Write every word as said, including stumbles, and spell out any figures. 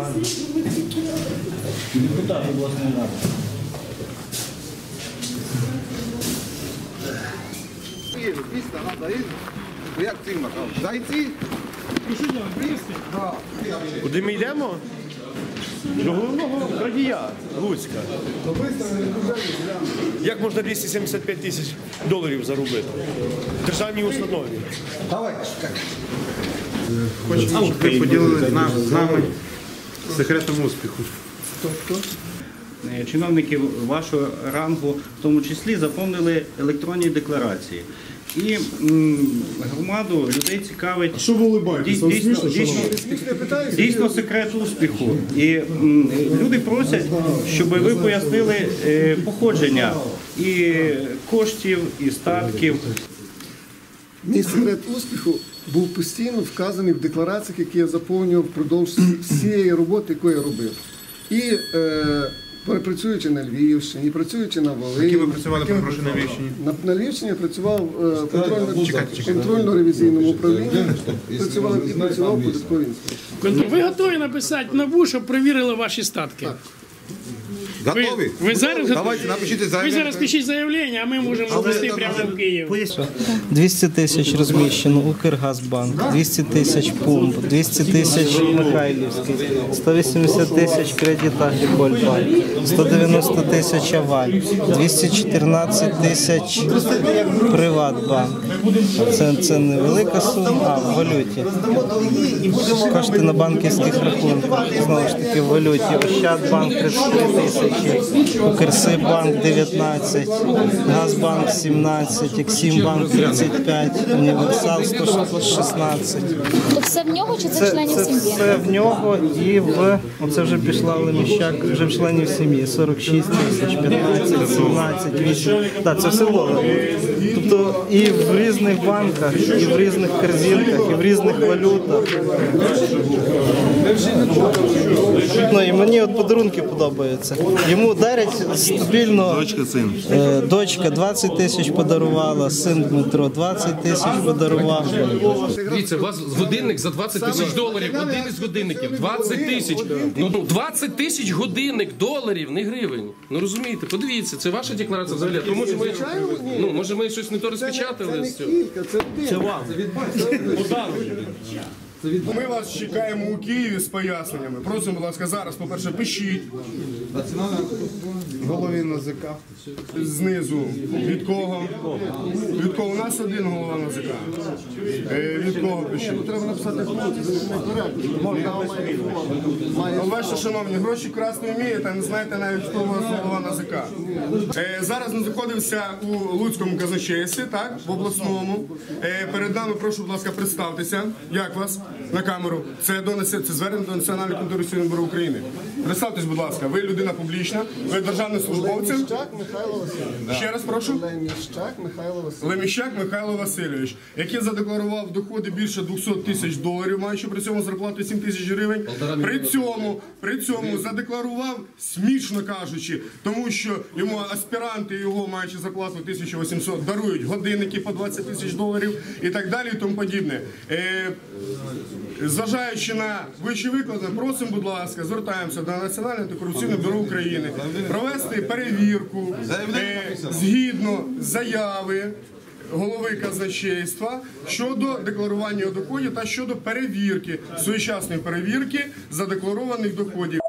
Депутат обласної ради. Як цим зайці? Куди ми йдемо? До головного крадія Луцька. Як можна двісті сімдесят п'ять тисяч доларів заробити? В державній установі. Хочемо, щоб ви поділилися з нами секретом успіху. Чиновників вашого рангу в тому числі заповнили електронні декларації. І м, громаду людей цікавить Що ви улибаєтесь? Вам дійсно, смішно, дійсно, шановні? дійсно секрет успіху. І м, люди просять, щоб ви пояснили е, походження і коштів, і статків. Мій секрет успіху був постійно вказаний в деклараціях, які я заповнював впродовж всієї роботи, яку я робив. І е, працюючи на Львівщині, працюючи на Волині. Які ви працювали, перепрошую, на Львівщині? На, на Львівщині я працював е, в контрольно- контрольно-ревізійному управлінні, працював і працював в податковій інспекції. Ви готові написати НАБУ, щоб перевірили ваші статки? Ви, Готові? ви зараз Давайте напишіть ви заявлення. зараз пишіть заявлення, а ми можемо ввести прямо в Київ. двісті тисяч розміщено Укргазбанк, двісті тисяч Пумп, двісті тисяч Михайлівський, сто вісімдесят тисяч Кредит Агрікольбанк, сто дев'яносто тисяч Аваль, двісті чотирнадцять тисяч Приватбанк. Це, це невелика сума, а в валюті. Кошти на банківських рахунках, знову ж таки в валюті. Ощадбанк тридцять три тисячі, Укрсиббанк дев'ятнадцять, Газбанк сімнадцять, Ексімбанк тридцять п'ять, Універсал сто шістнадцять. То все в нього чи це, Це, членів це сім'ї? все в нього і в, оце вже пішла Леміщак, вже в членів сім'ї, сорок шість тисяч, п'ятнадцять, сімнадцять, вісім. Так, це все долари. Тобто і в різних банках, і в різних корзинках, і в різних валютах. Ну і мені от подарунки подобаються. Йому дарять стабільно. Дочка, син. Е, Дочка двадцять тисяч подарувала, син Дмитро двадцять тисяч подарував. Дивіться, у вас годинник за двадцять тисяч доларів, один із годинників, двадцять тисяч. Ну, двадцять тисяч годинник доларів, не гривень. Ну розумієте, подивіться, це ваша декларація взагалі. То може ми, ну, може ми щось не то розпечатали з цього? Це вам. Ми вас чекаємо у Києві з поясненнями. Просимо, будь ласка, зараз, по-перше, пишіть. Голові НАЗК. Знизу. Від кого? Від кого? У нас один голова НАЗК. Е, від кого пишіть? Треба написати Бачите, шановні, гроші красти вмієте, не знаєте навіть, хто у вас голова НАЗК. Е, зараз ми знаходимося у Луцькому казначействі, так, в обласному. Е, перед нами, прошу, будь ласка, представтеся. Як вас? На камеру. Це, до, це звернення до Національного антикорупційного бюро України. Представтесь, будь ласка, ви людина публічна, ви державний службовець. Леміщак Михайло Васильович. Ще раз прошу. Леміщак Михайло Васильович. Леміщак Михайло Васильович, який задекларував доходи більше двісті тисяч доларів, маючи при цьому зарплату сім тисяч гривень. При цьому, при цьому задекларував, смішно кажучи, тому що йому аспіранти його, маючи зарплату тисячу вісімсот, дарують годинники по двадцять тисяч доларів і так далі і тому подібне. Е, Зважаючи на вище викладене, просимо, будь ласка, звертаємося до Національного антикорупційного бюро України провести перевірку е, згідно заяви голови казначейства щодо декларування доходів та щодо перевірки, своєчасної перевірки задекларованих доходів.